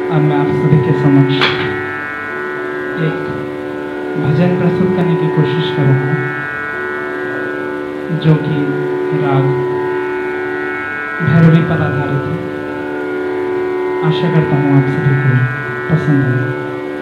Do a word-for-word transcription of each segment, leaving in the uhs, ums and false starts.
अब मैं आप सभी के समक्ष एक भजन प्रस्तुत करने की कोशिश करूंगा, जो कि राग भैरवी पर आधारित है। आशा करता हूँ आप सभी को पसंद आए।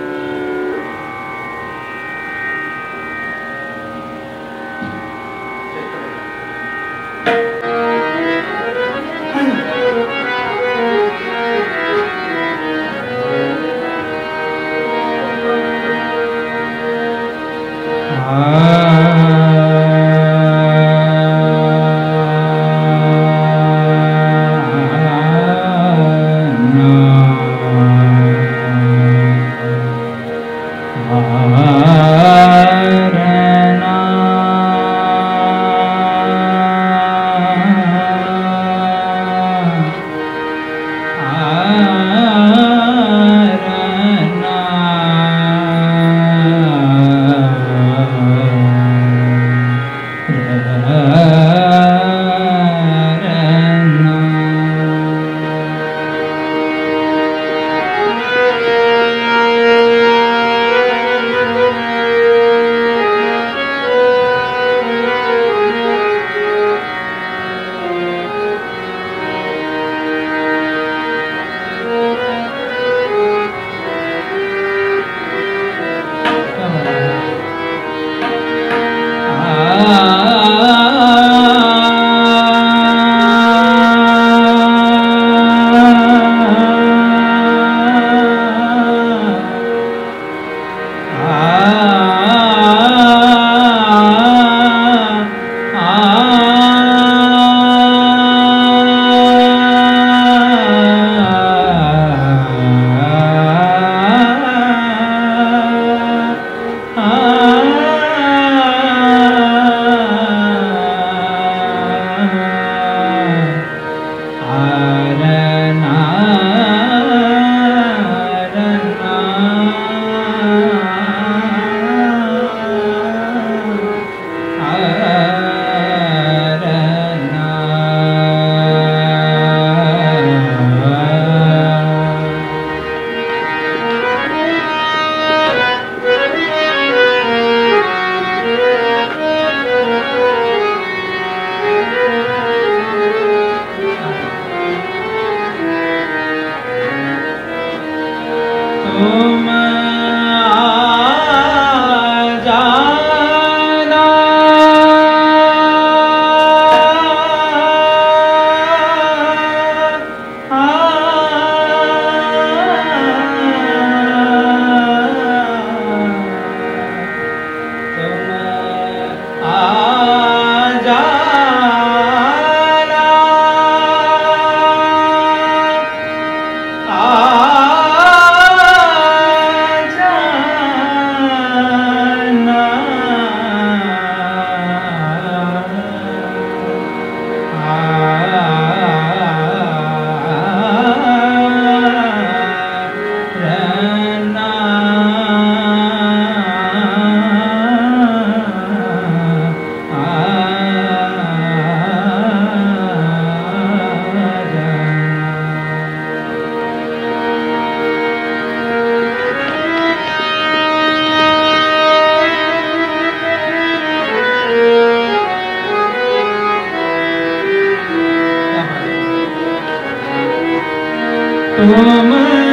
तुम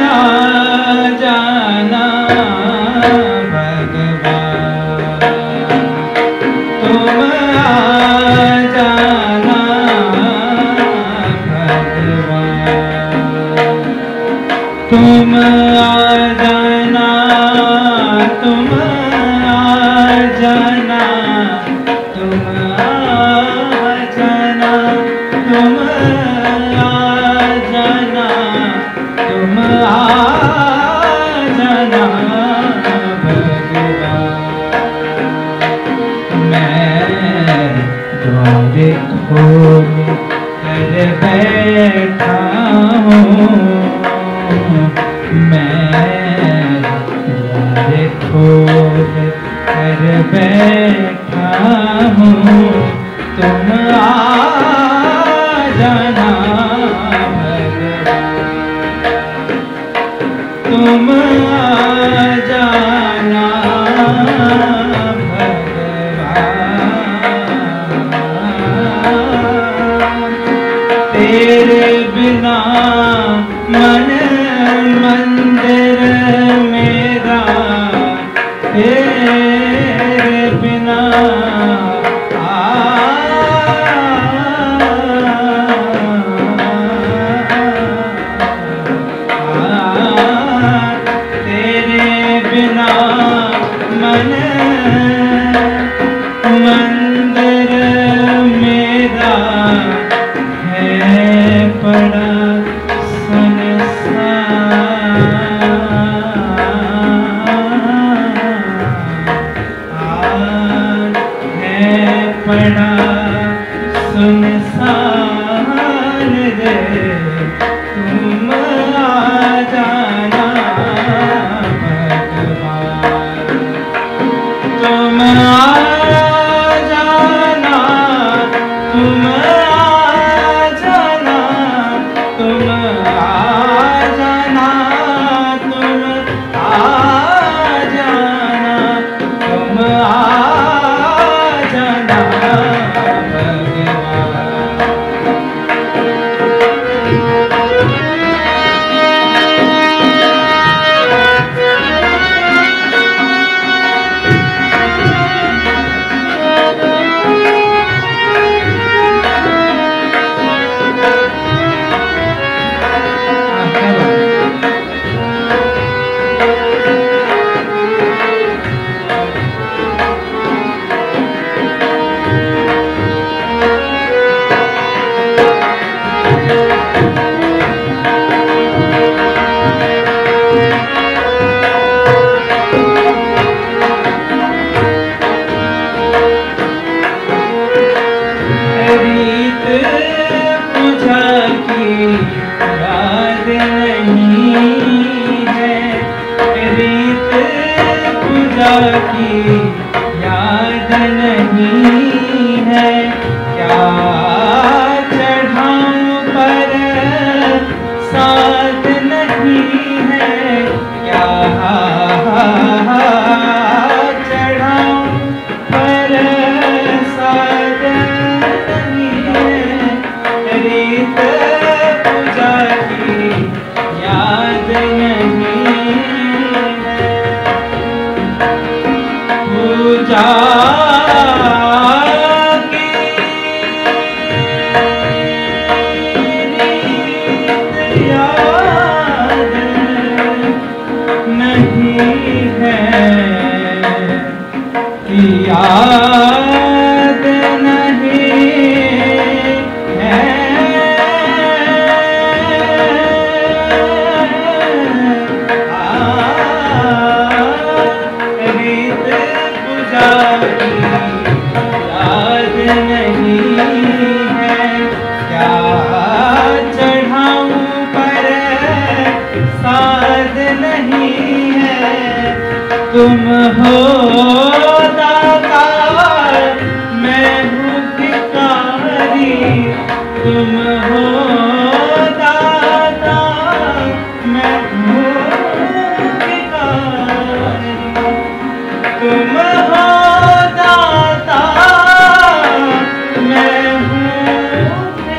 आ जाना भगवान, तुम आ जाना भगवान, तुम आ जाना, तुम आ जाना, तुम आ जाना, तुम आ जाना, तुम आ जाना भगवान। मैं द्वार खोल कर बैठा हूँ, मैं द्वार खोल कर बैठा हूँ, तुम आ जाना भगवान। तुम आ जाना तेरे बिना मन मंदिर मेरा तेरे बिना आ, आ, तेरे बिना मन मंदिर मेरा पड़ा सुनसान है पड़ा सुनसान रे तुम आ जाना भगवान तुम आ जाना तुम की याद नहीं है क्या चढ़ाऊं पर साथ नहीं है क्या चढ़ाऊं पर साथ नहीं है रीत पूजा की याद नहीं पूजा की रीत याद नहीं है कि याद नहीं है रीत याद नहीं है क्या चढ़ाऊं पर साध नहीं है तुम हो दातार मैं हूँ भिखारी तुम हो दातार मैं हूँ भिखारी तुम हो दाता मैं हूँ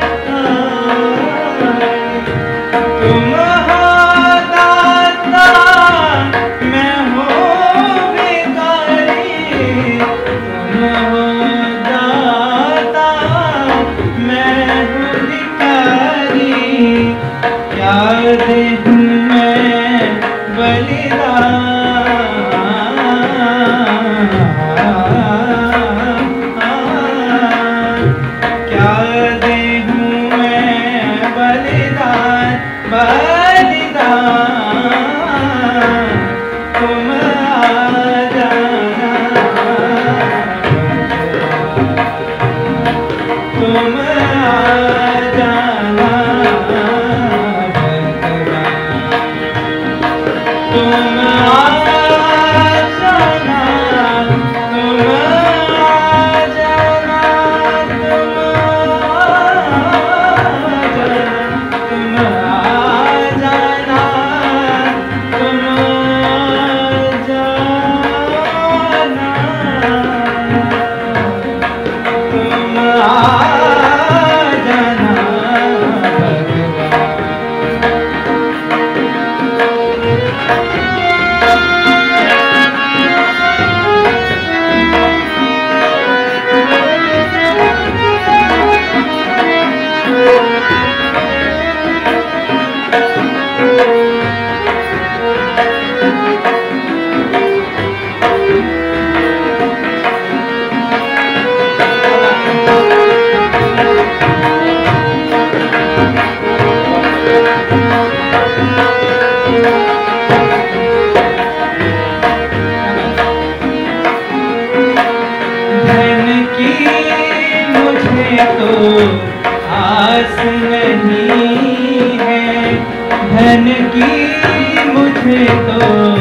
भिखारी तुम हो दाता मैं हूँ भिखारी आस नहीं है धन की मुझे तो